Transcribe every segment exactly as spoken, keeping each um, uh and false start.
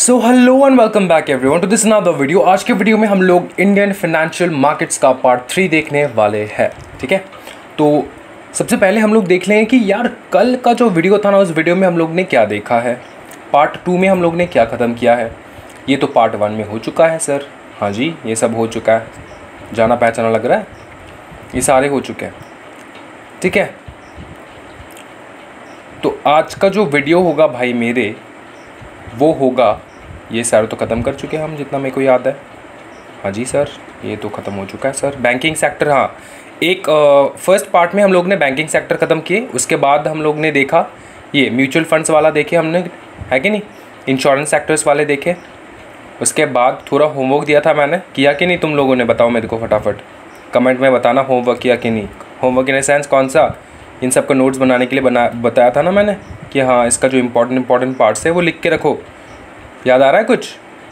So hello and welcome back everyone to this another video. आज के video में हम लोग इंडियन फाइनेंशियल मार्केट्स का पार्ट थ्री देखने वाले हैं। ठीक है, तो सबसे पहले हम लोग देख लें कि यार कल का जो वीडियो था ना, उस वीडियो में हम लोग ने क्या देखा है, पार्ट टू में हम लोग ने क्या ख़त्म किया है। ये तो पार्ट वन में हो चुका है सर। हाँ जी, ये सब हो चुका है, जाना पहचाना लग रहा है, ये सारे हो चुके हैं। ठीक है, तो आज का जो वीडियो होगा भाई मेरे, वो होगा, ये सारे तो ख़त्म कर चुके हैं हम, जितना मेरे को याद है। हाँ जी सर, ये तो ख़त्म हो चुका है सर। बैंकिंग सेक्टर, हाँ, एक फर्स्ट पार्ट में हम लोग ने बैंकिंग सेक्टर ख़त्म किए, उसके बाद हम लोग ने देखा ये म्यूचुअल फंड्स वाला देखे हमने, है कि नहीं, इंश्योरेंस सेक्टर्स वाले देखे। उसके बाद थोड़ा होमवर्क दिया था मैंने, किया कि नहीं तुम लोगों ने, बताओ मेरे को फटाफट कमेंट में बताना, होमवर्क किया कि नहीं। होमवर्क इन सेंस कौन सा, इन सब का नोट्स बनाने के लिए बना बताया था ना मैंने कि हाँ इसका जो इम्पोर्टेंट इंपॉर्टेंट पार्ट्स है वो लिख के रखो। याद आ रहा है कुछ?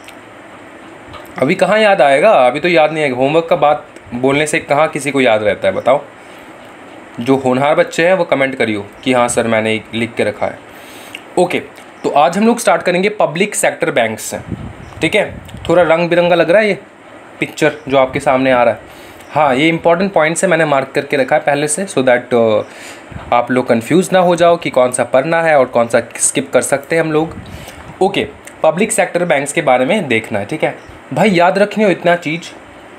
अभी कहाँ याद आएगा, अभी तो याद नहीं आएगा। होमवर्क का बात बोलने से कहाँ किसी को याद रहता है, बताओ। जो होनहार बच्चे हैं वो कमेंट करियो कि हाँ सर मैंने लिख के रखा है। ओके, तो आज हम लोग स्टार्ट करेंगे पब्लिक सेक्टर बैंक से। ठीक है, थोड़ा रंग बिरंगा लग रहा है ये पिक्चर जो आपके सामने आ रहा है। हाँ, ये इंपॉर्टेंट पॉइंट्स है, मैंने मार्क करके रखा है पहले से, सो दैट uh, आप लोग कंफ्यूज ना हो जाओ कि कौन सा पढ़ना है और कौन सा स्किप कर सकते हैं हम लोग। ओके, पब्लिक सेक्टर बैंक्स के बारे में देखना है। ठीक है भाई, याद रखनी हो इतना चीज़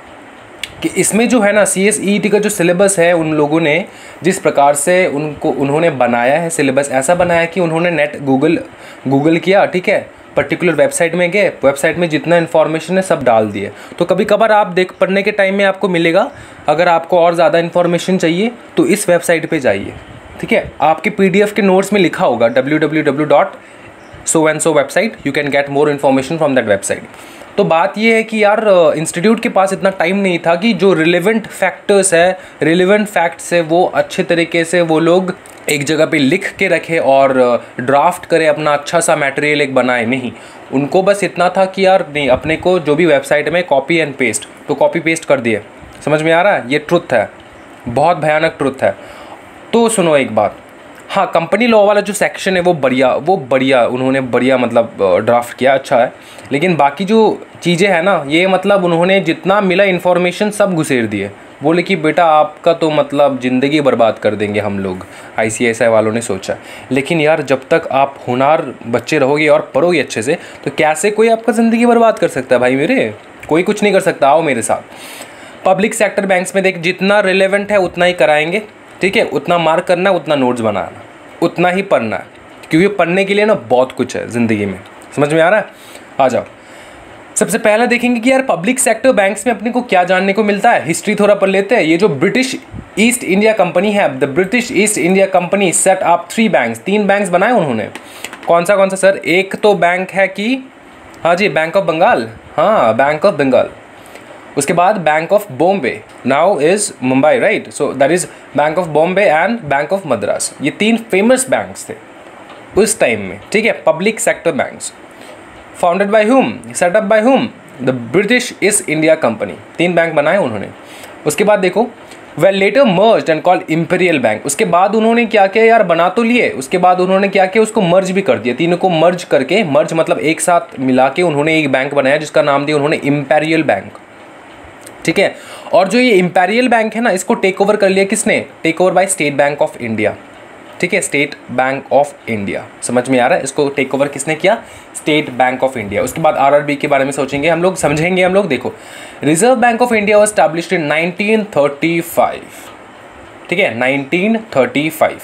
कि इसमें जो है ना सी एस ई टी का जो सिलेबस है, उन लोगों ने जिस प्रकार से उनको उन्होंने बनाया है सिलेबस, ऐसा बनाया कि उन्होंने नेट गूगल गूगल किया, ठीक है, पर्टिकुलर वेबसाइट में गए, वेबसाइट में जितना इन्फॉर्मेशन है सब डाल दिए। तो कभी कभार आप देख पढ़ने के टाइम में आपको मिलेगा, अगर आपको और ज़्यादा इन्फॉर्मेशन चाहिए तो इस वेबसाइट पे जाइए। ठीक है, आपके पीडीएफ के नोट्स में लिखा होगा W W W dot so and so website, you can get more information from that website. तो बात ये है कि यार इंस्टीट्यूट के पास इतना टाइम नहीं था कि जो रिलेवेंट फैक्टर्स है, रिलेवेंट फैक्ट्स है, वो अच्छे तरीके से वो लोग एक जगह पे लिख के रखे और ड्राफ्ट करे, अपना अच्छा सा मटेरियल एक बनाए। नहीं, उनको बस इतना था कि यार नहीं, अपने को जो भी वेबसाइट में कॉपी एंड पेस्ट, तो कॉपी पेस्ट कर दिए। समझ में आ रहा है? ये ट्रुथ है, बहुत भयानक ट्रुथ है। तो सुनो एक बात, हाँ, कंपनी लॉ वाला जो सेक्शन है वो बढ़िया वो बढ़िया उन्होंने बढ़िया मतलब ड्राफ्ट किया, अच्छा है। लेकिन बाकी जो चीज़ें हैं ना, ये मतलब उन्होंने जितना मिला इन्फॉर्मेशन सब घुसेर दिए। बोले कि बेटा आपका तो मतलब ज़िंदगी बर्बाद कर देंगे हम लोग, आई सी आई सी आई वालों ने सोचा। लेकिन यार जब तक आप होनहार बच्चे रहोगे और पढ़ोगे अच्छे से, तो कैसे कोई आपका ज़िंदगी बर्बाद कर सकता है भाई मेरे? कोई कुछ नहीं कर सकता। आओ मेरे साथ। पब्लिक सेक्टर बैंक्स में देख, जितना रिलेवेंट है उतना ही कराएंगे। ठीक है, उतना मार्क करना, उतना नोट्स बनाना, उतना ही पढ़ना है, क्योंकि पढ़ने के लिए ना बहुत कुछ है ज़िंदगी में। समझ में आ रहा है? आ जाओ। सबसे पहले देखेंगे कि यार पब्लिक सेक्टर बैंक्स में अपने को क्या जानने को मिलता है। हिस्ट्री थोड़ा पढ़ लेते हैं। ये जो ब्रिटिश ईस्ट इंडिया कंपनी है, the British East India company set up three banks, तीन बैंक्स बनाए उन्होंने। कौन सा कौन सा सर? एक तो बैंक है कि हाँ जी, बैंक ऑफ बंगाल, हाँ बैंक ऑफ बंगाल। उसके बाद bank of Bombay, now is Mumbai, right? So that is bank of Bombay and bank of Madras. ये तीन फेमस बैंक्स थे उस टाइम में। ठीक है, public sector banks founded by whom, setup by whom, the British East India company. तीन बैंक बनाए उन्होंने। उसके बाद देखो, well later merged and called imperial bank. उसके बाद उन्होंने क्या किया यार, बना तो लिए, उसके बाद उन्होंने क्या किया, उसको मर्ज भी कर दिया। तीनों को मर्ज करके, मर्ज मतलब एक साथ मिला के उन्होंने एक बैंक बनाया जिसका नाम दिया उन्होंने इंपीरियल बैंक। ठीक है, और जो ये इंपीरियल बैंक है ना, इसको टेक ओवर कर लिया किसने? Take over by state bank of India. ठीक है, स्टेट बैंक ऑफ इंडिया। समझ में आ रहा है? इसको टेक ओवर किसने किया? State bank of India. उसके बाद आर आर बी के बारे में सोचेंगे हम लोग, समझेंगे हम लोग। देखो, reserve bank of India was established in nineteen thirty five. ठीक है, नाइनटीन थर्टी फाइव।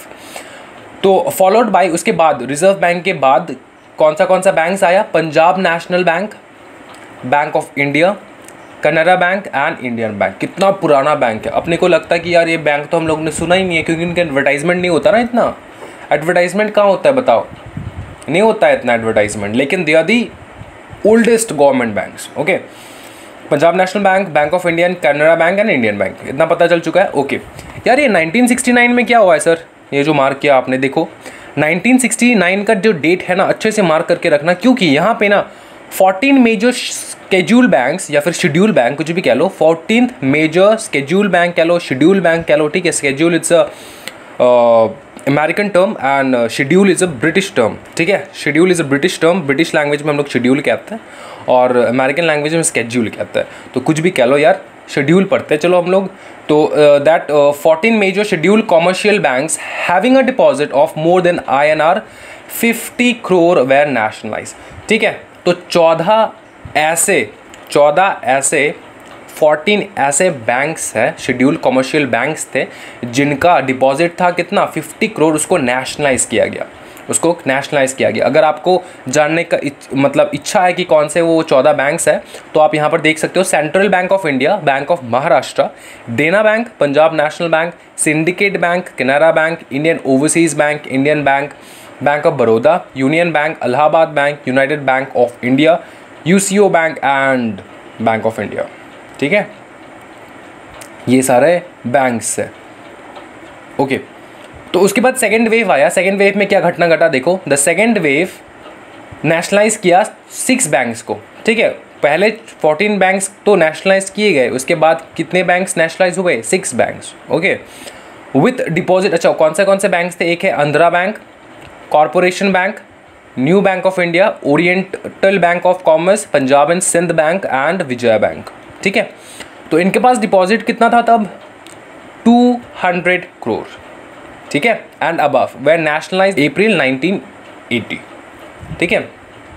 तो फॉलोड बाय, उसके बाद रिजर्व बैंक के बाद कौन सा कौन सा बैंक्स आया? Punjab national bank, bank of India, Canara bank and Indian bank. कितना पुराना बैंक है। अपने को लगता है कि यार ये बैंक तो हम लोग ने सुना ही नहीं है, क्योंकि इनका एडवर्टाइजमेंट नहीं होता ना इतना। एडवर्टाइजमेंट कहाँ होता है बताओ? नहीं होता है इतना एडवर्टाइजमेंट। लेकिन they are the oldest government banks. Okay, Punjab national bank, bank of India, Canara bank and Indian bank, इतना पता चल चुका है। ओके यार, ये नाइनटीन सिक्सटी नाइन में क्या हुआ है सर? ये जो मार्क किया आपने, देखो नाइनटीन सिक्सटी नाइन का जो डेट है ना, अच्छे से मार्क करके रखना, क्योंकि यहाँ पे ना फोर्टीन मेजर स्केड्यूल बैंक्स या फिर शेड्यूल बैंक, कुछ भी कह लो, फोर्टीन मेजर स्केड्यूल बैंक कह लो, शेड्यूल बैंक कह लो। ठीक है, schedule it's American term and schedule is a British term, ठीक है। Schedule is a British term, British language में हम लोग शेड्यूल कहते हैं और अमेरिकन लैंग्वेज में स्केड्यूल कहते हैं। तो कुछ भी कह लो यार, शेड्यूल पढ़ते हैं चलो हम लोग। तो that fourteen major schedule commercial banks having a deposit of more than I N R fifty crore were nationalise, ठीक है। तो चौदह ऐसे चौदह ऐसे फोर्टीन ऐसे बैंक्स हैं, शेड्यूल कॉमर्शियल बैंक्स थे जिनका डिपॉजिट था कितना, फिफ्टी करोड़, उसको नेशनलाइज किया गया, उसको नेशनलाइज किया गया। अगर आपको जानने का इच, मतलब इच्छा है कि कौन से वो चौदह बैंक्स हैं, तो आप यहाँ पर देख सकते हो। Central bank of India, bank of Maharashtra, Dena bank, Punjab national bank, syndicate bank, Canara bank, Indian overseas bank, Indian bank, bank of Baroda, union bank, Allahabad bank, united bank of India, UCO bank and bank of India, ठीक है। ये सारे banks है, okay. तो उसके बाद second wave आया। Second wave में क्या घटना घटा देखो। द सेकेंड वेव नेशनलाइज किया सिक्स बैंक्स को, ठीक है। पहले फोर्टीन बैंक्स तो नेशनलाइज किए गए, उसके बाद कितने बैंक्स नेशनलाइज हुए, six banks, okay, with deposit. अच्छा, कौन से कौन से बैंक्स थे, एक है Andhra bank, corporation bank, new bank of India, oriental bank of commerce, Punjab and Sind bank and Vijaya bank, ठीक है। तो इनके पास डिपॉजिट कितना था तब, टू हंड्रेड करोड़, ठीक है, एंड अबव, वे नेशनलाइज अप्रैल नाइनटीन एटी, ठीक है।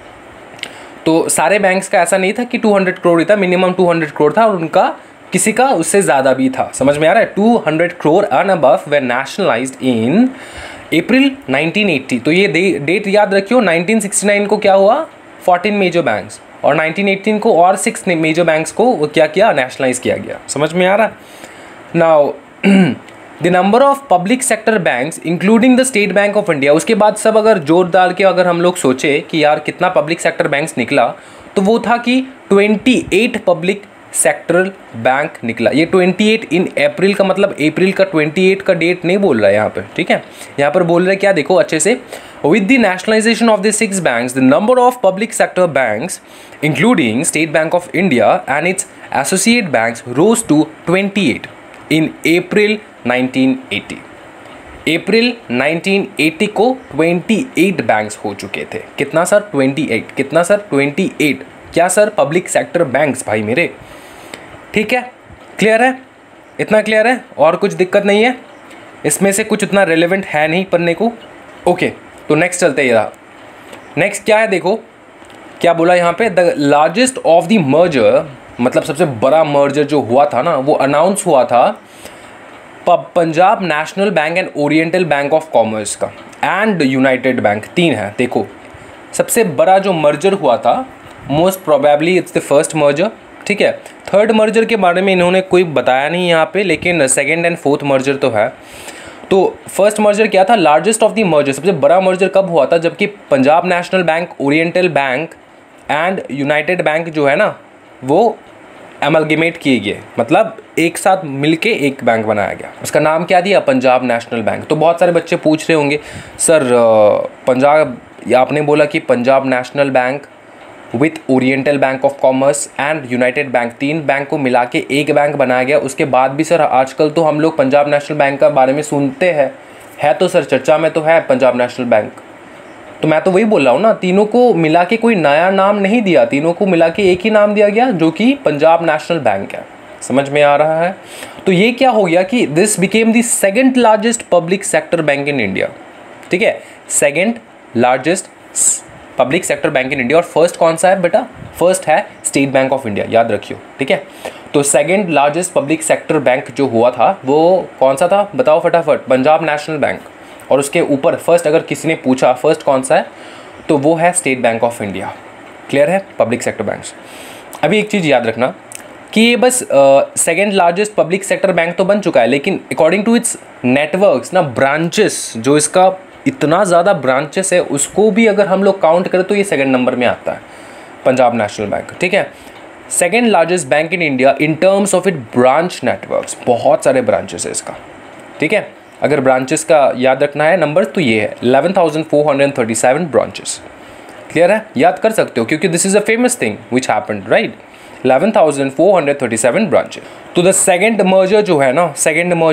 तो सारे बैंक्स का ऐसा नहीं था कि टू हंड्रेड करोड़ ही था, मिनिमम टू हंड्रेड करोड़ था और उनका किसी का उससे ज़्यादा भी था, समझ में आ रहा है। Two hundred crore and above वे nationalised in April nineteen eighty. तो ये डेट याद रखियो। नाइनटीन सिक्सटी नाइन को क्या हुआ, फोर्टीन मेजर बैंक्स, और नाइनटीन एटीन को और सिक्स मेजर बैंक्स को क्या किया, नेशनलाइज किया गया, समझ में आ रहा है। Now the number of public sector banks including the state bank of India, उसके बाद सब अगर जोर डाल के अगर हम लोग सोचे कि यार कितना पब्लिक सेक्टर बैंक्स निकला, तो वो था कि अट्ठाईस पब्लिक सेक्टरल बैंक निकला। ये अट्ठाईस इन अप्रैल का मतलब अप्रैल का अट्ठाईस का डेट नहीं बोल रहा है यहाँ पे, ठीक है। यहाँ पर बोल रहे क्या देखो अच्छे से, with the nationalisation of the six banks the number of public sector banks including state bank of India and its associate banks rose to अट्ठाईस in April nineteen eighty. April nineteen eighty को अट्ठाईस banks हो चुके थे। कितना sir, अट्ठाईस। कितना sir, अट्ठाईस। क्या सर, पब्लिक सेक्टर बैंक्स भाई मेरे, ठीक है। क्लियर है, इतना क्लियर है, और कुछ दिक्कत नहीं है इसमें से, कुछ उतना रेलेवेंट है नहीं पढ़ने को, ओके। तो नेक्स्ट चलते हैं। रहा नेक्स्ट क्या है देखो, क्या बोला यहाँ पे, the largest of the merger, मतलब सबसे बड़ा मर्जर जो हुआ था ना, वो अनाउंस हुआ था Punjab national bank and oriental bank of commerce का एंड यूनाइटेड बैंक, तीन है देखो। सबसे बड़ा जो मर्जर हुआ था, most probably it's the first merger, ठीक है। थर्ड मर्जर के बारे में इन्होंने कोई बताया नहीं यहाँ पे, लेकिन सेकंड एंड फोर्थ मर्जर तो है। तो फर्स्ट मर्जर क्या था, लार्जेस्ट ऑफ द मर्जर, सबसे बड़ा मर्जर कब हुआ था, जबकि Punjab national bank, oriental bank and united bank जो है ना, वो एमलगेमेट किए गए, मतलब एक साथ मिलके एक बैंक बनाया गया। उसका नाम क्या दिया, पंजाब नेशनल बैंक। तो बहुत सारे बच्चे पूछ रहे होंगे सर पंजाब, आपने बोला कि Punjab national bank with oriental bank of commerce and united bank, तीन बैंक को मिला के एक बैंक बनाया गया। उसके बाद भी सर आजकल तो हम लोग पंजाब नेशनल बैंक का बारे में सुनते हैं, है तो सर चर्चा में तो है पंजाब नेशनल बैंक। तो मैं तो वही बोल रहा हूँ ना, तीनों को मिला के कोई नया नाम नहीं दिया, तीनों को मिला के एक ही नाम दिया गया जो कि पंजाब नेशनल बैंक है, समझ में आ रहा है। तो ये क्या हो गया कि this became the second largest public sector bank in India, ठीक है, second largest public sector bank in India. और फर्स्ट कौन सा है बेटा, फर्स्ट है स्टेट बैंक ऑफ इंडिया, याद रखियो, ठीक है। तो second largest public sector bank जो हुआ था वो कौन सा था, बताओ फटाफट, पंजाब नेशनल बैंक। और उसके ऊपर फर्स्ट अगर किसी ने पूछा फर्स्ट कौन सा है, तो वो है state bank of India. Clear है, पब्लिक सेक्टर बैंक्स। अभी एक चीज़ याद रखना कि ये बस second largest public sector bank तो बन चुका है, लेकिन अकॉर्डिंग टू इट्स नेटवर्क्स ना, ब्रांचेस, जो इसका इतना ज़्यादा ब्रांचेस है, उसको भी अगर हम लोग काउंट करें तो ये सेकंड नंबर में आता है पंजाब नेशनल बैंक, ठीक है। Second largest bank in India in terms of it branch networks, बहुत सारे ब्रांचेस है इसका, ठीक है। अगर ब्रांचेस का याद रखना है नंबर तो ये है eleven thousand four hundred thirty seven branches. Clear है, याद कर सकते हो क्योंकि this is a famous thing which happened, right. Eleven thousand four hundred thirty seven branches. तो द सेकंड मर्जर जो है ना, सेकंड मर्जर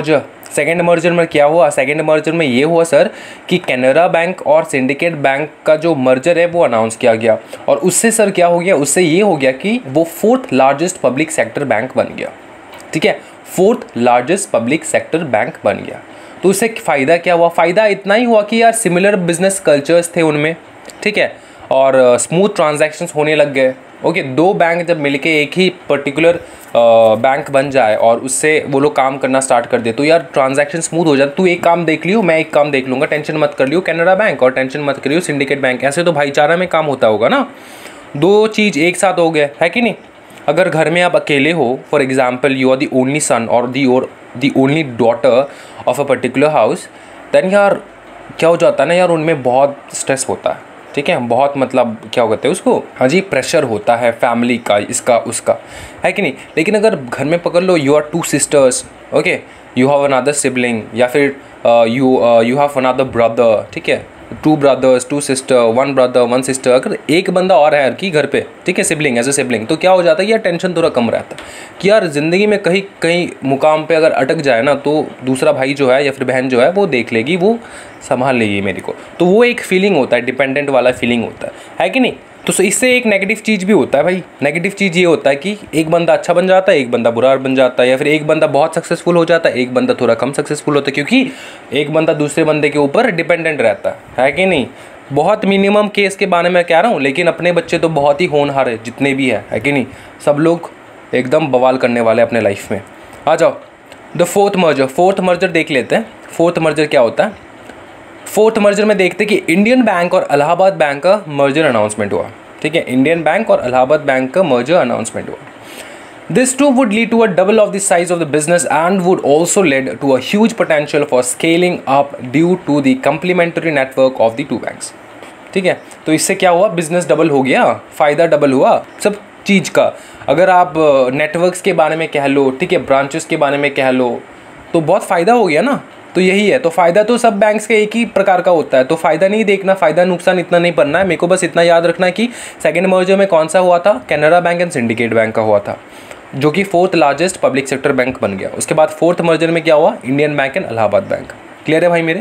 सेकेंड मर्जर में क्या हुआ, सेकेंड मर्जर में ये हुआ सर कि कैनरा बैंक और सिंडिकेट बैंक का जो मर्जर है वो अनाउंस किया गया, और उससे सर क्या हो गया, उससे ये हो गया कि वो fourth largest public sector bank बन गया। ठीक है, fourth largest public sector bank बन गया। तो उससे फ़ायदा क्या हुआ, फ़ायदा इतना ही हुआ कि यार सिमिलर बिजनेस कल्चर्स थे उनमें, ठीक है, और स्मूथ ट्रांजैक्शंस होने लग गए। ओके, दो बैंक जब मिलके एक ही पर्टिकुलर बैंक बन जाए और उससे वो लोग काम करना स्टार्ट कर दे तो यार ट्रांजैक्शन स्मूथ हो जाए। तू एक काम देख लियो, मैं एक काम देख लूँगा, टेंशन मत कर लियो कैनरा बैंक और टेंशन मत करियो सिंडिकेट बैंक। ऐसे तो भाईचारा में काम होता होगा ना, दो चीज़ एक साथ हो गया है कि नहीं। अगर घर में आप अकेले हो, for example you are the only son or the or the only daughter of a particular house, then यार क्या हो जाता है ना यार, उनमें बहुत स्ट्रेस होता है। ठीक है, बहुत मतलब क्या कहते हैं उसको, हाँ जी, प्रेशर होता है फैमिली का, इसका उसका, है कि नहीं। लेकिन अगर घर में पकड़ लो, you are two sisters, okay, you have another sibling, या फिर you you have another brother, ठीक है, two brothers, two sister, one brother, one sister, अगर एक बंदा और है हर की घर पे, ठीक है, सिबलिंग एज ए सिबलिंग, तो क्या हो जाता है यार, टेंशन थोड़ा कम रहता है कि यार ज़िंदगी में कहीं कहीं मुकाम पे अगर अटक जाए ना तो दूसरा भाई जो है या फिर बहन जो है वो देख लेगी, वो संभाल लेगी मेरे को। तो वो एक फीलिंग होता है, डिपेंडेंट वाला फीलिंग होता है है कि नहीं। तो इससे एक नेगेटिव चीज़ भी होता है भाई, नेगेटिव चीज़ ये होता है कि एक बंदा अच्छा बन जाता है, एक बंदा बुरा बन जाता है, या फिर एक बंदा बहुत सक्सेसफुल हो जाता है, एक बंदा थोड़ा कम सक्सेसफुल होता है, क्योंकि एक बंदा दूसरे बंदे के ऊपर डिपेंडेंट रहता है है कि नहीं। बहुत मिनिमम केस के बारे में कह रहा हूँ, लेकिन अपने बच्चे तो बहुत ही होनहार है जितने भी है है कि नहीं, सब लोग एकदम बवाल करने वाले अपने लाइफ में। आ जाओ the fourth merger, fourth merger देख लेते हैं। फोर्थ मर्जर क्या होता है, फोर्थ मर्जर में देखते हैं कि इंडियन बैंक और इलाहाबाद बैंक का मर्जर अनाउंसमेंट हुआ। ठीक है, इंडियन बैंक और इलाहाबाद बैंक का मर्जर अनाउंसमेंट हुआ। This too would lead to a double of the size of the business and would also lead to a huge potential for scaling up due to the complementary network of the two banks. ठीक है, तो इससे क्या हुआ, business double हो गया, फ़ायदा double हुआ सब चीज़ का। अगर आप नेटवर्क्स के बारे में कह लो, ठीक है, ब्रांचेस के बारे में कह लो, तो बहुत फ़ायदा हो गया ना। तो यही है, तो फ़ायदा तो सब बैंक्स के एक ही प्रकार का होता है, तो फ़ायदा नहीं देखना, फ़ायदा नुकसान इतना नहीं पढ़ना है मेरे को, बस इतना याद रखना है कि सेकेंड मर्जर में कौन सा हुआ था, Canara bank and syndicate bank का हुआ था, जो कि fourth largest public sector bank बन गया। उसके बाद फोर्थ मर्जर में क्या हुआ, Indian bank and Allahabad bank. Clear है भाई मेरे,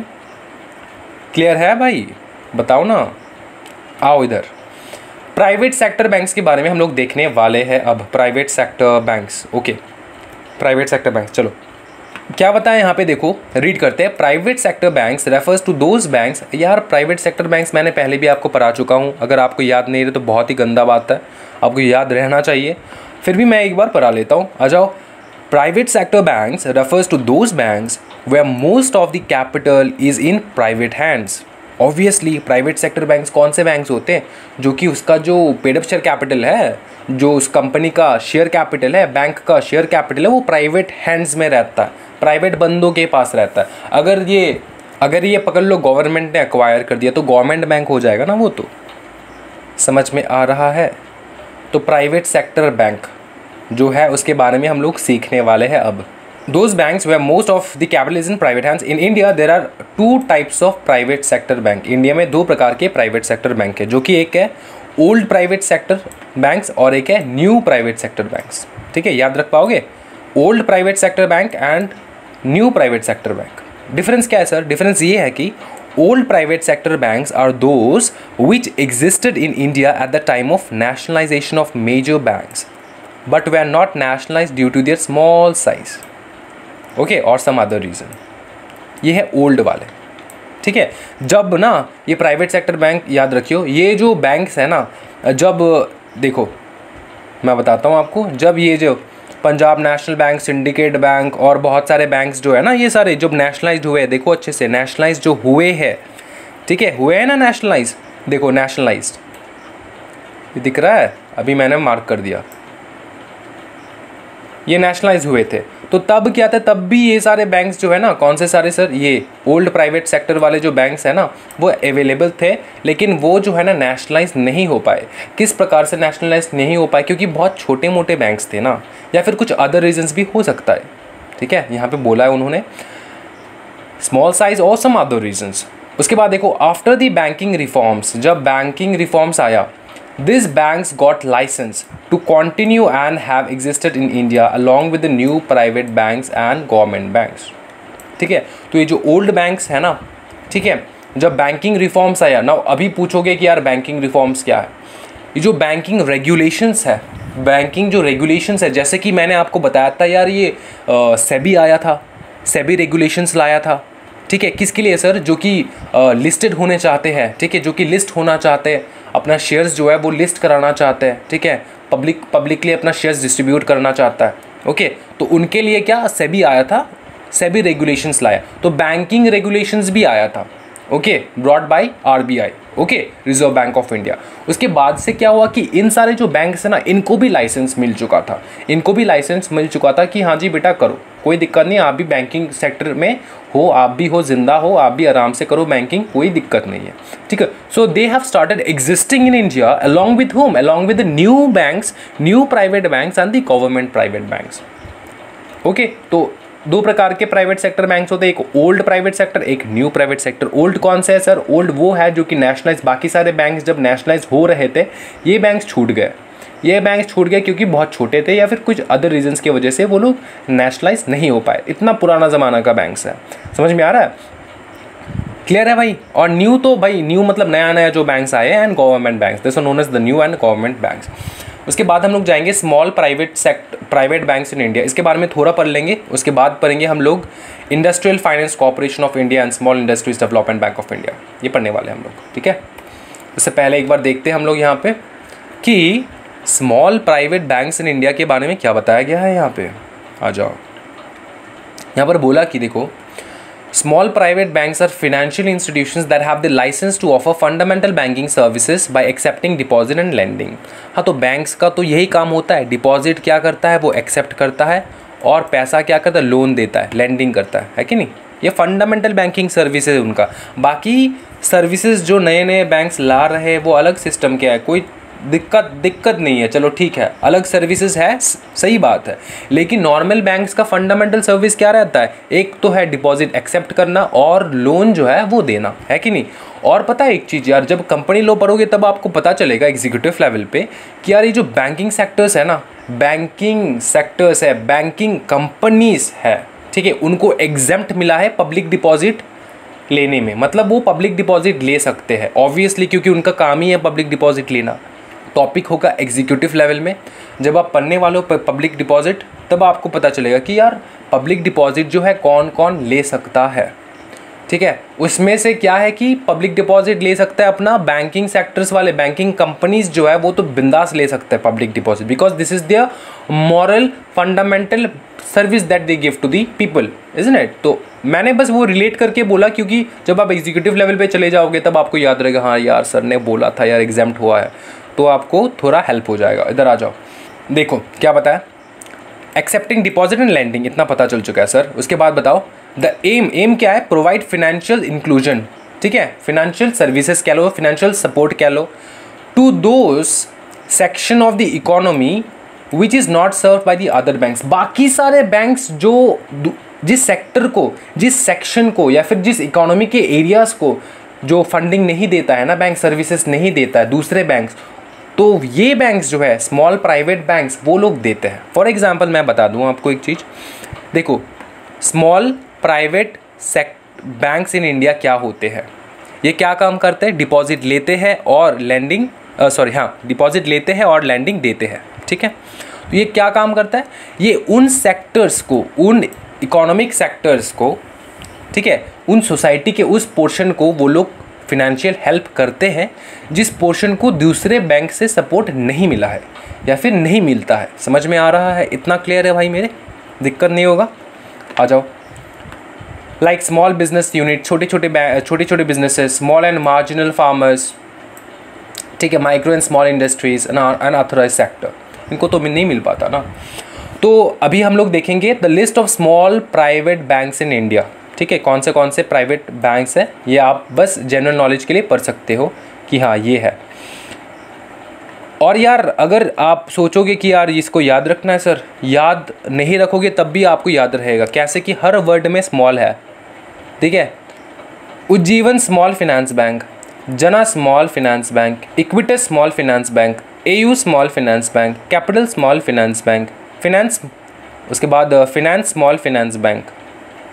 क्लियर है भाई, बताओ ना। आओ इधर, प्राइवेट सेक्टर बैंक्स के बारे में हम लोग देखने वाले हैं अब। Private sector banks, okay, private sector banks, चलो क्या बताएं यहाँ पे, देखो रीड करते हैं। Private sector banks refers to those banks, यार प्राइवेट सेक्टर बैंक्स मैंने पहले भी आपको पढ़ा चुका हूँ, अगर आपको याद नहीं रहे तो बहुत ही गंदा बात है, आपको याद रहना चाहिए, फिर भी मैं एक बार पढ़ा लेता हूँ। आ जाओ, private sector banks refers to those banks where most of the capital is in private hands. Obviously private sector banks कौन से बैंक्स होते हैं, जो कि उसका जो पेड अप शेयर कैपिटल है, जो उस कंपनी का शेयर कैपिटल है, बैंक का शेयर कैपिटल है, वो प्राइवेट हैंड्स में रहता है, प्राइवेट बंदों के पास रहता है। अगर ये अगर ये पकड़ लो गवर्नमेंट ने एक्वायर कर दिया तो गवर्नमेंट बैंक हो जाएगा ना, वो तो समझ में आ रहा है। तो प्राइवेट सेक्टर बैंक जो है उसके बारे में हम लोग सीखने वाले हैं अब। Those banks where most of the capital is in private hands. In India there are two types of private sector bank. India में दो प्रकार के प्राइवेट सेक्टर बैंक है, जो कि एक है ओल्ड प्राइवेट सेक्टर बैंक्स और एक है न्यू प्राइवेट सेक्टर बैंक्स। ठीक है, याद रख पाओगे, old private sector bank and new private sector bank. Difference क्या है सर, डिफरेंस ये है कि old private sector banks are those which existed in India at the time of nationalization of major banks but were not nationalized due to their small size, okay, or some other reason. ये है old वाले। ठीक है, जब ना ये private sector bank, याद रखियो, ये जो बैंक्स है ना, जब देखो मैं बताता हूँ आपको, जब ये जो Punjab national bank, syndicate bank और बहुत सारे बैंक्स जो है ना, ये सारे जब नेशनलाइज्ड हुए, देखो अच्छे से नेशनलाइज जो हुए हैं, ठीक है, हुए हैं ना नेशनलाइज, देखो नेशनलाइज्ड, ये दिख रहा है, अभी मैंने मार्क कर दिया, ये नेशनलाइज हुए थे। तो तब क्या था, तब भी ये सारे बैंक्स जो है ना, कौन से सारे सर, ये ओल्ड प्राइवेट सेक्टर वाले जो बैंक्स है ना, वो अवेलेबल थे, लेकिन वो जो है ना नेशनलाइज नहीं हो पाए। किस प्रकार से नेशनलाइज नहीं हो पाए, क्योंकि बहुत छोटे मोटे बैंक्स थे ना, या फिर कुछ अदर रीजंस भी हो सकता है। ठीक है, यहाँ पे बोला है उन्होंने स्मॉल साइज और सम अदर रीजंस। उसके बाद देखो, आफ्टर द बैंकिंग रिफॉर्म्स, जब बैंकिंग रिफॉर्म्स आया, these banks got license to continue and have existed in India along with the new private banks and government banks. ठीक है। तो ये जो ओल्ड बैंक्स है ना, ठीक है, जब बैंकिंग रिफॉर्म्स आया ना, अभी पूछोगे कि यार बैंकिंग रिफॉर्म्स क्या है, ये जो बैंकिंग रेगुलेशंस है, बैंकिंग जो रेगुलेशंस है, जैसे कि मैंने आपको बताया था यार, ये सेबी आया था, सेबी रेगुलेशंस लाया था, ठीक है, किसके लिए सर, जो कि लिस्टेड होने चाहते हैं, ठीक है, जो कि लिस्ट होना चाहते हैं, अपना शेयर्स जो है वो लिस्ट कराना चाहते हैं, ठीक है, पब्लिक पब्लिकली अपना शेयर्स डिस्ट्रीब्यूट करना चाहता है, ओके, तो उनके लिए क्या सेबी आया था, सेबी रेगुलेशंस लाया, तो बैंकिंग रेगुलेशंस भी आया था, okay, brought by RBI, okay, reserve bank of India. उसके बाद से क्या हुआ कि इन सारे जो बैंक्स है ना, इनको भी लाइसेंस मिल चुका था, इनको भी लाइसेंस मिल चुका था कि हाँ जी बेटा करो, कोई दिक्कत नहीं, आप भी बैंकिंग सेक्टर में हो, आप भी हो, जिंदा हो, आप भी आराम से करो बैंकिंग, कोई दिक्कत नहीं है, ठीक है। So they have started existing in India along with home, along with new banks, new private banks and the government private banks, okay. तो दो प्रकार के प्राइवेट सेक्टर बैंक्स होते हैं, एक ओल्ड प्राइवेट सेक्टर, एक न्यू प्राइवेट सेक्टर। ओल्ड कौन सा है सर, ओल्ड वो है जो कि नेशनलाइज, बाकी सारे बैंक्स जब नेशनलाइज हो रहे थे, ये बैंक्स छूट गए, ये बैंक छूट गए क्योंकि बहुत छोटे थे या फिर कुछ अदर रीजंस की वजह से वो लोग नेशनलाइज नहीं हो पाए। इतना पुराना ज़माना का बैंक्स है, समझ में आ रहा है, क्लियर है भाई। और न्यू तो भाई न्यू मतलब नया नया जो बैंक्स आए हैं, and government banks, this are known as the new and government banks. उसके बाद हम लोग जाएंगे small private sector, private banks in India, इसके बारे में थोड़ा पढ़ लेंगे। उसके बाद पढ़ेंगे हम लोग industrial finance corporation of India and small industries development bank of India, ये पढ़ने वाले हैं हम लोग, ठीक है। उससे पहले एक बार देखते हैं हम लोग यहाँ पे कि small private banks in India के बारे में क्या बताया गया है। यहाँ पे आ जाओ, यहाँ पर बोला कि देखो, small private banks are financial institutions that have the license to offer fundamental banking services by accepting deposit and lending। हाँ, तो बैंक्स का तो यही काम होता है, डिपॉजिट क्या करता है वो एक्सेप्ट करता है, और पैसा क्या करता है, लोन देता है, लेंडिंग करता है, है कि नहीं। ये फंडामेंटल बैंकिंग सर्विसेज उनका। बाकी सर्विसेज जो नए नए बैंक्स ला रहे हैं वो अलग सिस्टम के है, कोई दिक्कत दिक्कत नहीं है, चलो ठीक है, अलग सर्विसेज है, सही बात है। लेकिन नॉर्मल बैंक्स का फंडामेंटल सर्विस क्या रहता है, एक तो है डिपॉजिट एक्सेप्ट करना और लोन जो है वो देना, है कि नहीं। और पता है एक चीज़ यार, जब कंपनी लो पढ़ोगे तब आपको पता चलेगा एग्जीक्यूटिव लेवल पे कि यार ये जो बैंकिंग सेक्टर्स है ना, बैंकिंग सेक्टर्स है, बैंकिंग कंपनीज है, ठीक है, उनको एग्जेम्प्ट मिला है पब्लिक डिपॉजिट लेने में, मतलब वो पब्लिक डिपॉजिट ले सकते हैं ऑब्वियसली, क्योंकि उनका काम ही है पब्लिक डिपॉजिट लेना। टॉपिक होगा एग्जीक्यूटिव लेवल में, जब आप पढ़ने वाले हो पब्लिक डिपॉजिट, तब आपको पता चलेगा कि यार पब्लिक डिपॉजिट जो है कौन कौन ले सकता है, ठीक है। उसमें से क्या है कि पब्लिक डिपॉजिट ले सकता है अपना बैंकिंग सेक्टर्स वाले, बैंकिंग कंपनीज जो है वो तो बिंदास ले सकते हैं public deposit, because this is their moral fundamental service that they give to the people, isn't it. तो मैंने बस वो रिलेट करके बोला, क्योंकि जब आप एग्जीक्यूटिव लेवल पे चले जाओगे तब आपको याद रहेगा, हाँ यार सर ने बोला था यार एग्जाम्प्ट हुआ है, तो आपको थोड़ा हेल्प हो जाएगा। इधर आ जाओ, देखो क्या बताया, एक्सेप्टिंग डिपॉजिट एंड लैंडिंग, इतना पता चल चुका है सर। उसके बाद बताओ द एम, एम क्या है, प्रोवाइड फाइनेंशियल इंक्लूजन, ठीक है, फाइनेंशियल सर्विसेज कह लो, फाइनेंशियल सपोर्ट कह लो, to those section of the economy which is not serve by the other banks. बाकी सारे बैंक्स जो जिस सेक्टर को, जिस सेक्शन को या फिर जिस इकोनॉमी के एरियाज को जो फंडिंग नहीं देता है ना, बैंक सर्विसेज नहीं देता है दूसरे बैंक्स, तो ये बैंक्स जो है स्मॉल प्राइवेट बैंक्स वो लोग देते हैं। फॉर एग्जांपल मैं बता दूं आपको एक चीज़, देखो small private sector banks in India क्या होते हैं, ये क्या काम करते हैं, डिपॉजिट लेते हैं और लैंडिंग, सॉरी हाँ डिपॉजिट लेते हैं और लैंडिंग देते हैं, ठीक है। तो ये क्या काम करता है, ये उन सेक्टर्स को, उन इकोनॉमिक सेक्टर्स को, ठीक है, उन सोसाइटी के उस पोर्शन को वो लोग फिनेंशियल हेल्प करते हैं जिस पोर्शन को दूसरे बैंक से सपोर्ट नहीं मिला है या फिर नहीं मिलता है। समझ में आ रहा है, इतना क्लियर है भाई मेरे, दिक्कत नहीं होगा। आ जाओ, लाइक स्मॉल बिजनेस यूनिट, छोटे छोटे छोटे छोटे businesses, small and marginal farmers, ठीक है, micro and small industries, unauthorised sector, इनको तो नहीं मिल पाता ना। तो अभी हम लोग देखेंगे the list of small private banks in India, ठीक है, कौन से कौन से प्राइवेट बैंक्स हैं, ये आप बस जनरल नॉलेज के लिए पढ़ सकते हो कि हाँ ये है। और यार अगर आप सोचोगे कि यार इसको याद रखना है सर, याद नहीं रखोगे तब भी आपको याद रहेगा, कैसे कि हर वर्ड में स्मॉल है, ठीक है। Ujjivan small finance bank, Jana small finance bank, Equitas small finance bank, AU small finance bank, capital small finance bank, finance, उसके बाद फिनेंस स्मॉल फाइनेंस बैंक,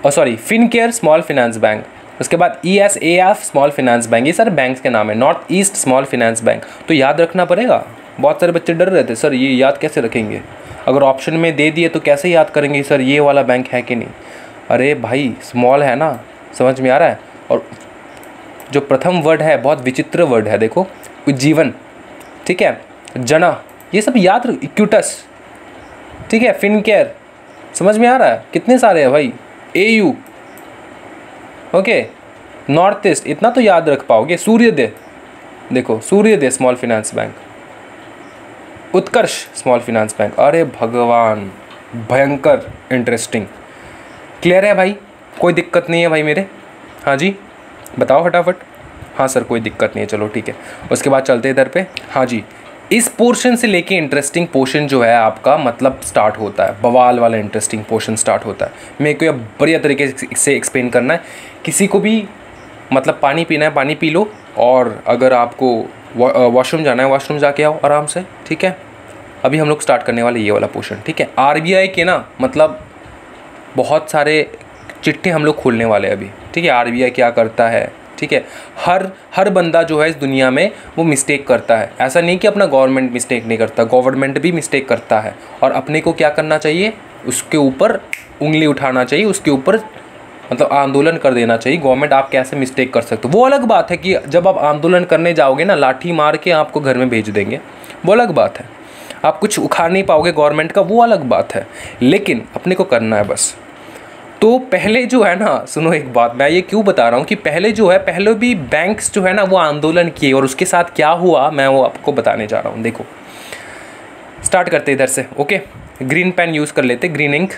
और sorry Fincare small finance bank, उसके बाद E S A F small finance bank, ये सारे बैंक्स के नाम है। North east small finance bank, तो याद रखना पड़ेगा। बहुत सारे बच्चे डर रहे थे सर ये याद कैसे रखेंगे, अगर ऑप्शन में दे दिए तो कैसे याद करेंगे सर ये वाला बैंक है कि नहीं। अरे भाई स्मॉल है ना, समझ में आ रहा है। और जो प्रथम वर्ड है बहुत विचित्र वर्ड है, देखो उज्जीवन, ठीक है, जना, ये सब याद रख, इक्विटस, ठीक है, फिनकेयर, समझ में आ रहा है, कितने सारे हैं भाई, A U, okay, north east, इतना तो याद रख पाओगे। सूर्योदय, देखो Suryoday small finance bank, Utkarsh small finance bank, अरे भगवान भयंकर इंटरेस्टिंग। क्लियर है भाई, कोई दिक्कत नहीं है भाई मेरे, हाँ जी बताओ फटाफट। हाँ सर कोई दिक्कत नहीं है, चलो ठीक है। उसके बाद चलते इधर पे, हाँ जी, इस पोर्शन से लेके इंटरेस्टिंग पोर्शन जो है आपका मतलब स्टार्ट होता है, बवाल वाला इंटरेस्टिंग पोर्शन स्टार्ट होता है। मेरे को ये बढ़िया तरीके से एक्सप्लेन करना है। किसी को भी मतलब पानी पीना है पानी पी लो, और अगर आपको वॉशरूम जाना है वॉशरूम जाके आओ आराम से, ठीक है। अभी हम लोग स्टार्ट करने वाले ये वाला पोर्शन, ठीक है। आरबीआई के ना मतलब बहुत सारे चिट्ठे हम लोग खोलने वाले हैं अभी, ठीक है। आरबीआई क्या करता है, ठीक है। हर हर बंदा जो है इस दुनिया में वो मिस्टेक करता है, ऐसा नहीं कि अपना गवर्नमेंट मिस्टेक नहीं करता, गवर्नमेंट भी मिस्टेक करता है। और अपने को क्या करना चाहिए, उसके ऊपर उंगली उठाना चाहिए, उसके ऊपर मतलब आंदोलन कर देना चाहिए। गवर्नमेंट आप कैसे मिस्टेक कर सकते हो, वो अलग बात है कि जब आप आंदोलन करने जाओगे ना लाठी मार के आपको घर में भेज देंगे, वो अलग बात है। आप कुछ उखाड़ नहीं पाओगे गवर्नमेंट का, वो अलग बात है, लेकिन अपने को करना है बस। तो पहले जो है ना, सुनो एक बात, मैं ये क्यों बता रहा हूँ कि पहले जो है पहले भी बैंक्स जो है ना वो आंदोलन किए, और उसके साथ क्या हुआ मैं वो आपको बताने जा रहा हूँ। देखो स्टार्ट करते इधर से, ओके। ग्रीन पेन यूज़ कर लेते, green ink.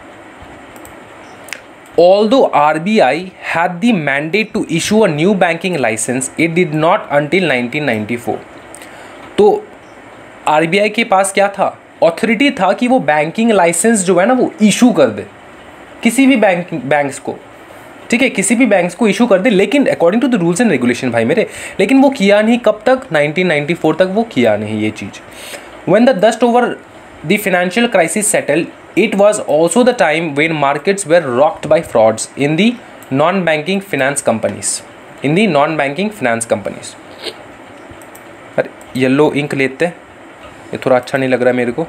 Although R B I had the mandate to issue a new banking license, it did not until nineteen ninety four. तो R B I के पास क्या था, अथॉरिटी था कि वो बैंकिंग लाइसेंस जो है ना वो इशू कर दे किसी भी बैंक बैंक्स को, ठीक है, किसी भी बैंक्स को इशू कर दे, लेकिन according to the rules and regulation भाई मेरे, लेकिन वो किया नहीं। कब तक, नाइनटीन नाइंटी फोर तक वो किया नहीं ये चीज़। When the dust over the financial crisis settle, it was also the time when markets were rocked by frauds in the non-banking finance companies. In the non-banking finance companies. अरे yellow ink लेते हैं, ये थोड़ा अच्छा नहीं लग रहा मेरे को,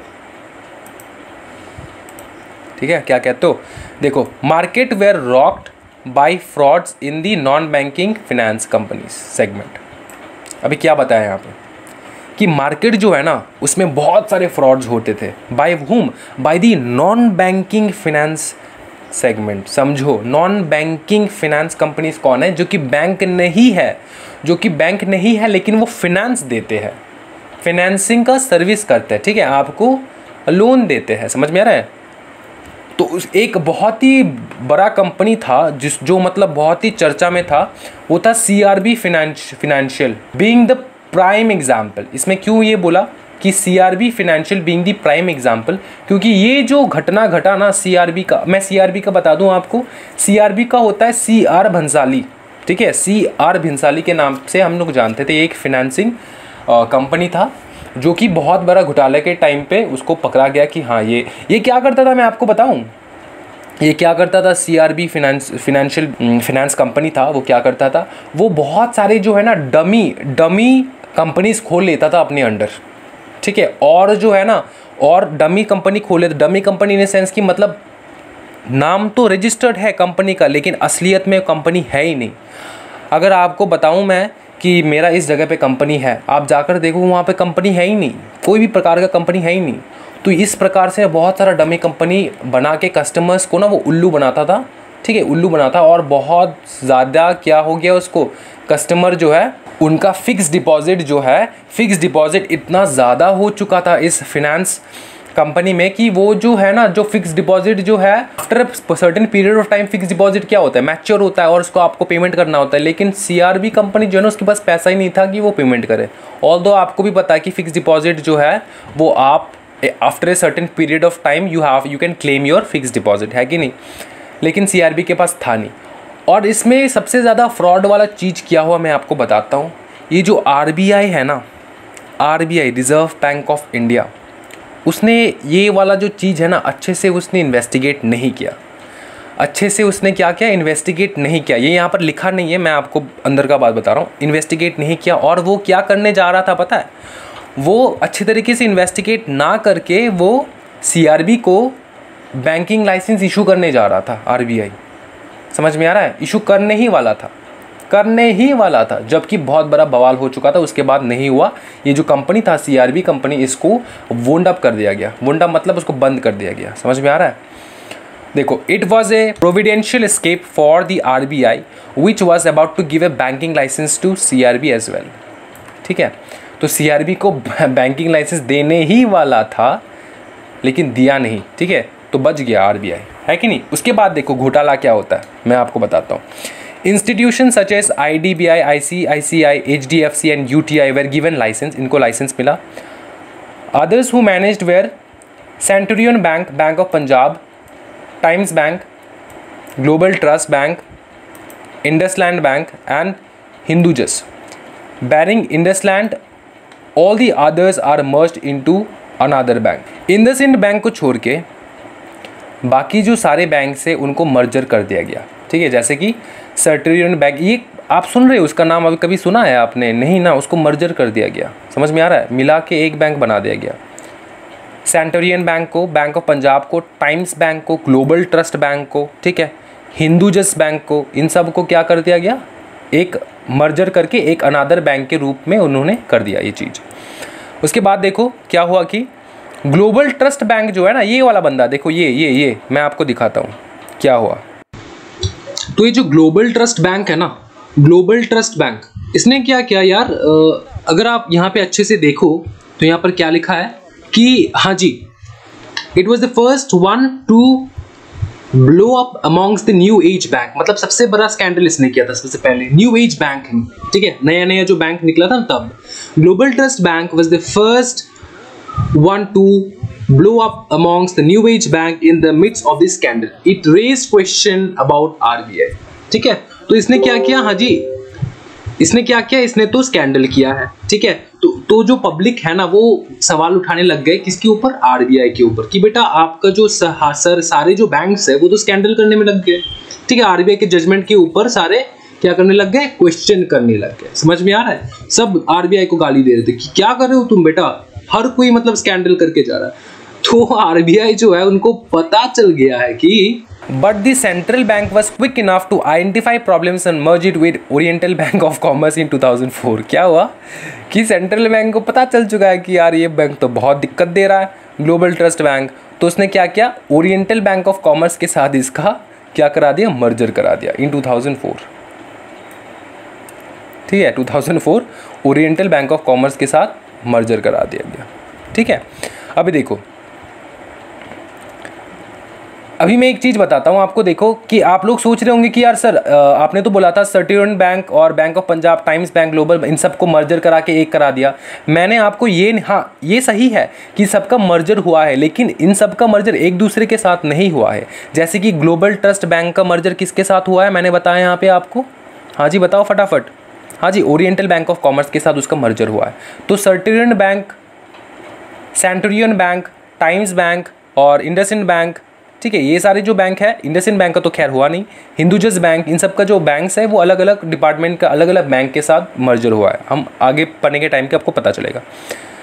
ठीक है। क्या कहते हो, देखो market were rocked by frauds in the non banking finance companies segment. अभी क्या बताया यहाँ पे कि मार्केट जो है ना उसमें बहुत सारे फ्रॉड्स होते थे। By whom, by the non banking finance segment. समझो नॉन बैंकिंग फिनेंस कंपनीज कौन है, जो कि बैंक नहीं है, जो कि बैंक नहीं है लेकिन वो फिनेंस देते हैं, फिनेंसिंग का सर्विस करते हैं, ठीक है, आपको लोन देते हैं, समझ में आ रहा है। तो एक बहुत ही बड़ा कंपनी था जिस जो मतलब बहुत ही चर्चा में था, वो था CRB financial being the prime example. इसमें क्यों ये बोला कि CRB financial being the prime example, क्योंकि ये जो घटना घटा ना सीआरबी का, मैं सीआरबी का बता दूं आपको, सीआरबी का होता है सी आर भंसाली, ठीक है। सी आर भंसाली के नाम से हम लोग जानते थे, एक फिनेंसिंग कंपनी था जो कि बहुत बड़ा घोटाले के टाइम पे उसको पकड़ा गया कि हाँ ये ये क्या करता था, मैं आपको बताऊं ये क्या करता था। CRB finance financial finance company था, वो क्या करता था, वो बहुत सारे जो है ना डमी डमी कंपनीज खोल लेता था अपने अंडर, ठीक है। और जो है ना और डमी कंपनी खोले, डमी कंपनी इन सेंस की मतलब नाम तो रजिस्टर्ड है कंपनी का लेकिन असलियत में कंपनी है ही नहीं। अगर आपको बताऊं मैं कि मेरा इस जगह पे कंपनी है, आप जाकर देखो वहाँ पे कंपनी है ही नहीं, कोई भी प्रकार का कंपनी है ही नहीं। तो इस प्रकार से बहुत सारा डमी कंपनी बना के कस्टमर्स को ना वो उल्लू बनाता था, ठीक है, उल्लू बनाता। और बहुत ज़्यादा क्या हो गया उसको, कस्टमर जो है उनका फ़िक्स डिपॉजिट जो है, फ़िक्स डिपॉजिट इतना ज़्यादा हो चुका था इस फिनेंस कंपनी में कि वो जो है ना जो फिक्स डिपॉजिट जो है after certain period of time fix deposit क्या होता है, मैच्योर होता है और उसको आपको पेमेंट करना होता है। लेकिन सीआरबी कंपनी जो है ना उसके पास पैसा ही नहीं था कि वो पेमेंट करे। ऑल्दो आपको भी पता है कि फिक्स डिपॉजिट जो है वो आप after a certain period of time you have you can claim your fix deposit, है कि नहीं, लेकिन सीआरबी के पास था नहीं। और इसमें सबसे ज़्यादा फ्रॉड वाला चीज़ क्या हुआ मैं आपको बताता हूँ। ये जो आरबीआई है ना, RBI reserve bank of India, उसने ये वाला जो चीज़ है ना अच्छे से उसने इन्वेस्टिगेट नहीं किया। अच्छे से उसने क्या किया, इन्वेस्टिगेट नहीं किया। ये यहाँ पर लिखा नहीं है, मैं आपको अंदर का बात बता रहा हूँ, इन्वेस्टिगेट नहीं किया। और वो क्या करने जा रहा था पता है, वो अच्छे तरीके से इन्वेस्टिगेट ना करके वो सीआरबी को बैंकिंग लाइसेंस इशू करने जा रहा था। आरबीआई, समझ में आ रहा है, इशू करने ही वाला था, करने ही वाला था, जबकि बहुत बड़ा बवाल हो चुका था, उसके बाद नहीं हुआ। ये जो कंपनी था सीआरबी कंपनी, इसको वुंड अप कर दिया गया। वुंड अप मतलब उसको बंद कर दिया गया, समझ में आ रहा है। देखो, it was a providential escape for the RBI which was about to give a banking licence to CRB as well. ठीक है, तो सीआरबी को बैंकिंग लाइसेंस देने ही वाला था, लेकिन दिया नहीं। ठीक है, तो बच गया आरबीआई, है कि नहीं। उसके बाद देखो घोटाला क्या होता है, मैं आपको बताता हूँ। Institution such as I D B I, I C I C I, H D F C and U T I were given licence, इनको लाइसेंस मिला। Others who managed were Centurion bank, bank of Punjab, Times bank, Global Trust bank, IndusInd bank and Hindujas. Barring IndusInd, all the others are merged into another bank. IndusInd bank को छोड़ के बाकी जो सारे bank से उनको मर्जर कर दिया गया। ठीक है, जैसे कि सेंटूरियन बैंक, ये आप सुन रहे हो, उसका नाम अभी कभी सुना है आपने? नहीं ना, उसको मर्जर कर दिया गया, समझ में आ रहा है, मिला के एक बैंक बना दिया गया। सेंटूरियन बैंक को, बैंक ऑफ पंजाब को, टाइम्स बैंक को, ग्लोबल ट्रस्ट बैंक को, ठीक है, हिंदूजस बैंक को, इन सब को क्या कर दिया गया, एक मर्जर करके एक अनादर बैंक के रूप में उन्होंने कर दिया ये चीज़। उसके बाद देखो क्या हुआ कि ग्लोबल ट्रस्ट बैंक जो है ना, ये वाला बंदा देखो, ये ये ये मैं आपको दिखाता हूँ क्या हुआ। तो ये जो ग्लोबल ट्रस्ट बैंक है ना, ग्लोबल ट्रस्ट बैंक, इसने क्या किया यार, अगर आप यहाँ पे अच्छे से देखो तो यहाँ पर क्या लिखा है कि हाँ जी, it was the first one to blow up amongst the new age bank. मतलब सबसे बड़ा स्कैंडल इसने किया था सबसे पहले न्यू एज बैंक में। ठीक है, नया नया जो बैंक निकला था तब Global Trust bank was the first one to blow up amongst the new age bank in the midst of this scandal. It raised question about R B I. ठीक है, तो इसने क्या किया, हाँ जी, इसने क्या किया, इसने तो स्कैंडल किया है। ठीक है, तो तो जो पब्लिक है ना, वो सवाल उठाने लग गए किसके ऊपर, आरबीआई के ऊपर, कि बेटा आपका जो सर सारे जो बैंक्स है वो तो स्कैंडल करने में लग गए। ठीक है, आरबीआई के जजमेंट के ऊपर सारे क्या करने लग गए, क्वेश्चन करने लग गए। समझ में आ रहा है, सब आरबीआई को गाली दे रहे थे कि क्या कर रहे हो तुम बेटा, हर कोई मतलब स्कैंडल करके जा रहा है। तो आरबीआई जो है उनको पता चल गया है कि but the central bank was quick enough to identify problems and merge it with Oriental bank of commerce in two thousand four. क्या हुआ कि सेंट्रल बैंक को पता चल चुका है कि यार ये बैंक तो बहुत दिक्कत दे रहा है, ग्लोबल ट्रस्ट बैंक, तो उसने क्या किया, ओरिएंटल बैंक ऑफ कॉमर्स के साथ इसका क्या करा दिया, मर्जर करा दिया इन टू थाउजेंड फोर। ठीक है, two thousand four Oriental bank of commerce के साथ मर्जर करा दिया गया। ठीक है, अभी देखो, अभी मैं एक चीज़ बताता हूँ आपको। देखो कि आप लोग सोच रहे होंगे कि यार सर आपने तो बोला था सेंटूरियन बैंक और bank of Punjab, Times bank, Global, इन सबको मर्जर करा के एक करा दिया। मैंने आपको ये, हाँ ये सही है कि सबका मर्जर हुआ है, लेकिन इन सब का मर्जर एक दूसरे के साथ नहीं हुआ है। जैसे कि ग्लोबल ट्रस्ट बैंक का मर्जर किसके साथ हुआ है, मैंने बताया यहाँ पे आपको। हाँ जी बताओ फटाफट। हाँ जी, ओरिएंटल बैंक ऑफ कॉमर्स के साथ उसका मर्जर हुआ है। तो Centurion bank, Centurion bank, Times bank और इंडसइंड बैंक, ठीक है, ये सारे जो बैंक है, इंडसइंड बैंक का तो खैर हुआ नहीं, हिंदूजस बैंक, इन सब का जो बैंक्स है वो अलग अलग डिपार्टमेंट का अलग अलग बैंक के साथ मर्जर हुआ है। हम आगे पढ़ने के टाइम के आपको पता चलेगा।